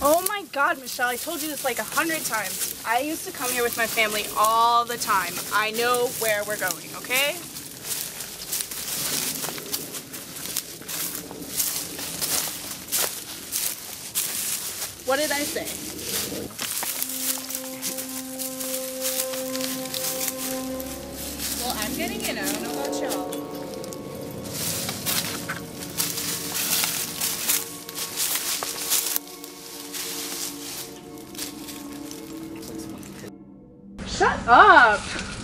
Oh my God, Michelle, I told you this like 100 times. I used to come here with my family all the time. I know where we're going, okay? What did I say? Well, I'm getting in. I don't know about y'all. Shut up!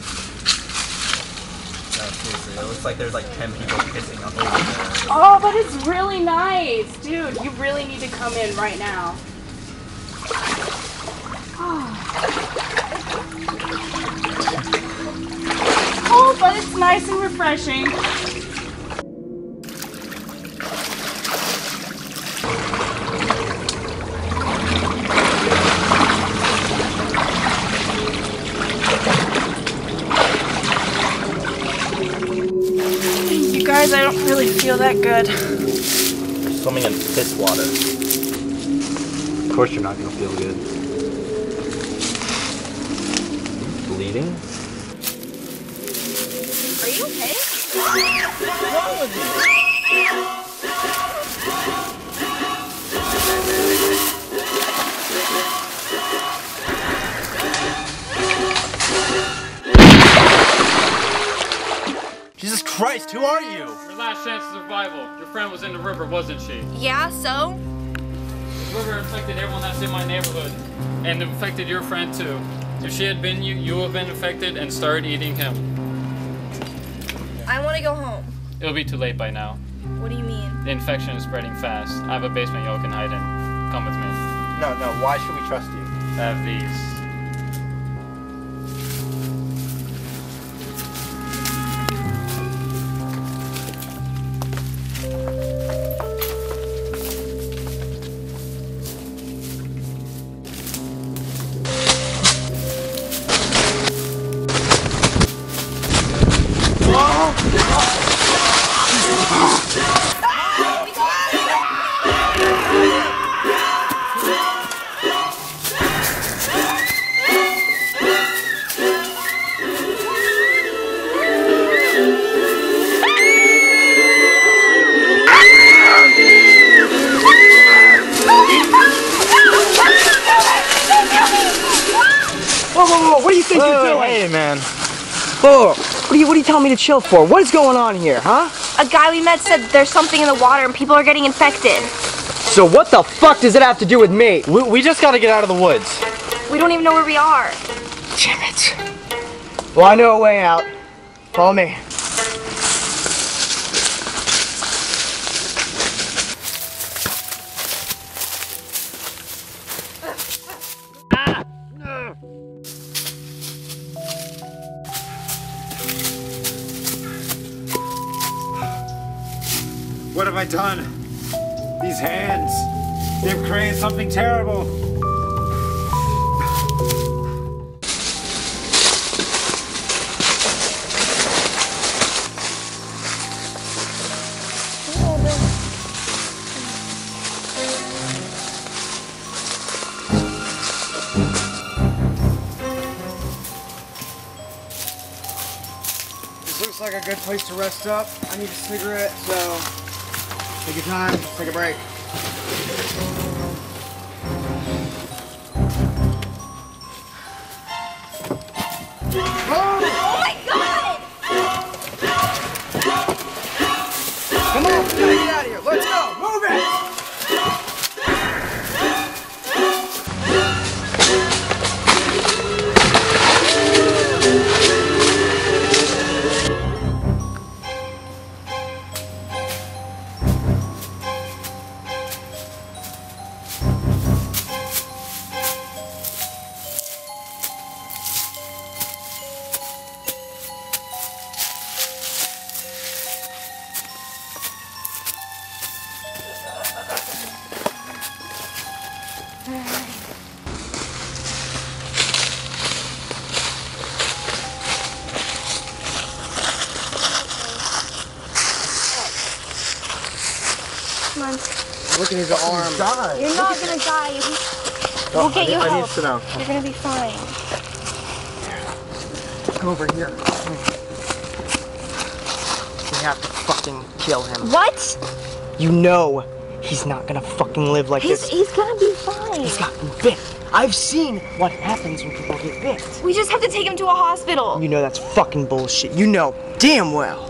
No, seriously, it looks like there's like 10 people pissing up over there. Oh, but it's really nice. Dude, you really need to come in right now. Oh, but it's nice and refreshing. You guys, I don't really feel that good. You're swimming in piss water. Of course you're not gonna feel good. Bleeding? Are you okay? What's wrong with you? Jesus Christ, who are you? Your last chance of survival. Your friend was in the river, wasn't she? Yeah, so? The river infected everyone that's in my neighborhood. And infected your friend too. If she had been you, you would have been infected and started eating him. I want to go home. It'll be too late by now. What do you mean? The infection is spreading fast. I have a basement y'all can hide in. Come with me. No, why should we trust you? I have these. Whoa, what do you think you're doing? Hey, man. Whoa, what are you telling me to chill for? What is going on here, huh? A guy we met said there's something in the water and people are getting infected. So what the fuck does it have to do with me? We just gotta get out of the woods. We don't even know where we are. Damn it. Well, I know a way out. Follow me. What have I done? These hands, they've created something terrible. This looks like a good place to rest up. I need a cigarette, so take your time, take a break. Oh my God! Come on, we gotta get out of here. Let's go, move it! Come on. Look at his arm. You're not gonna die. We'll get you I need help. to sit down. You're gonna be fine. Come over here. We have to fucking kill him. What? You know he's not gonna fucking live like this. He's gonna be fine. He's gotten bit. I've seen what happens when people get bit. We just have to take him to a hospital. You know that's fucking bullshit. You know damn well.